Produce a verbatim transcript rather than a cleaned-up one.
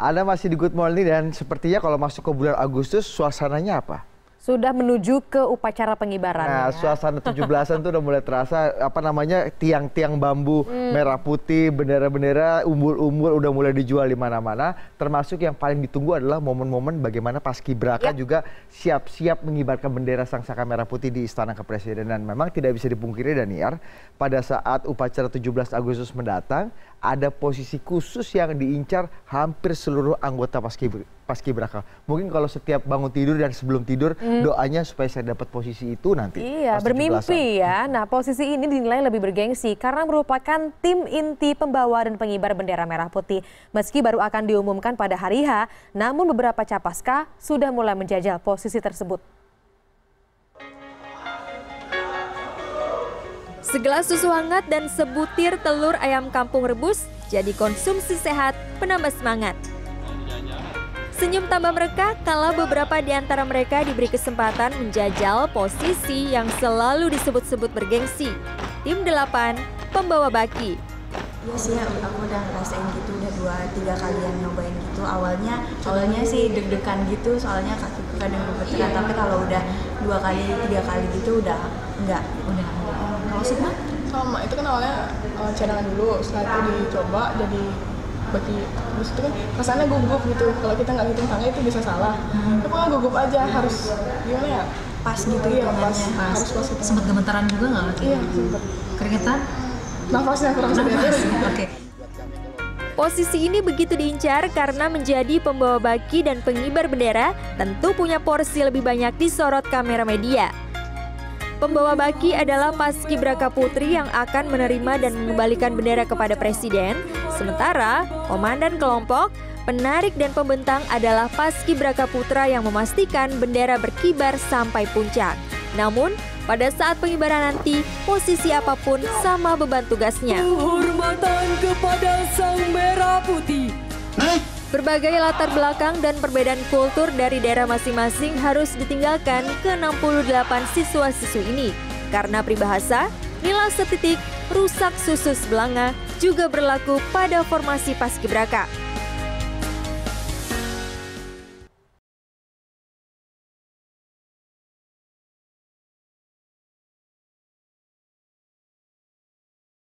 Anda masih di Good Morning dan sepertinya kalau masuk ke bulan Agustus suasananya apa? Sudah menuju ke upacara pengibaran. Nah, ya. suasana tujuh belasan tuh udah mulai terasa apa namanya tiang-tiang bambu hmm. merah putih, bendera-bendera, umbul-umbul udah mulai dijual di mana-mana. Termasuk yang paling ditunggu adalah momen-momen bagaimana Paskibraka yep. juga siap-siap mengibarkan bendera Sangsaka Merah Putih di Istana Kepresidenan. Memang tidak bisa dipungkiri Daniar, pada saat upacara tujuh belas Agustus mendatang ada posisi khusus yang diincar hampir seluruh anggota Paskibraka. Paskibraka. Mungkin kalau setiap bangun tidur dan sebelum tidur hmm. doanya supaya saya dapat posisi itu nanti. Iya, bermimpi ya. Nah, posisi ini dinilai lebih bergengsi karena merupakan tim inti pembawa dan pengibar bendera merah putih. Meski baru akan diumumkan pada hari H, namun beberapa capaska sudah mulai menjajal posisi tersebut. Segelas susu hangat dan sebutir telur ayam kampung rebus jadi konsumsi sehat penambah semangat. Senyum tambah mereka kala beberapa di antara mereka diberi kesempatan menjajal posisi yang selalu disebut-sebut bergengsi. Tim delapan, pembawa baki. Iya sih, aku udah ngerasain gitu, udah dua tiga kalian nyobain gitu. Awalnya, awalnya sih deg-degan gitu, soalnya kakiku kadang gemeteran. Tapi kalau udah dua kali, tiga kali gitu udah enggak, udah enggak. Kalau Sigma? Sama, itu kan awalnya uh, cadangan dulu, setelah itu dicoba jadi bagi, terus itu kan rasanya gugup gitu. Kalau kita nggak hitung tangan itu bisa salah. Hmm. Tapi kalau gugup aja harus gimana ya? Pas gitu ya, pas, pas, harus pas gitu. Sempat gemeteran juga nggak? Iya, sempat. Keringetan? Nafasnya kurang sedikit. Oke. Posisi ini begitu diincar karena menjadi pembawa baki dan pengibar bendera tentu punya porsi lebih banyak disorot kamera media. Pembawa baki adalah Paskibraka Putri yang akan menerima dan mengembalikan bendera kepada Presiden. Sementara, komandan kelompok, penarik dan pembentang adalah Paskibraka Putra yang memastikan bendera berkibar sampai puncak. Namun, pada saat pengibaran nanti, posisi apapun sama beban tugasnya. Penghormatan kepada Sang Merah Putih. Berbagai latar belakang dan perbedaan kultur dari daerah masing-masing harus ditinggalkan ke enam puluh delapan siswa-siswi ini. Karena peribahasa, nila setitik, rusak susu sebelanga juga berlaku pada formasi Paskibraka.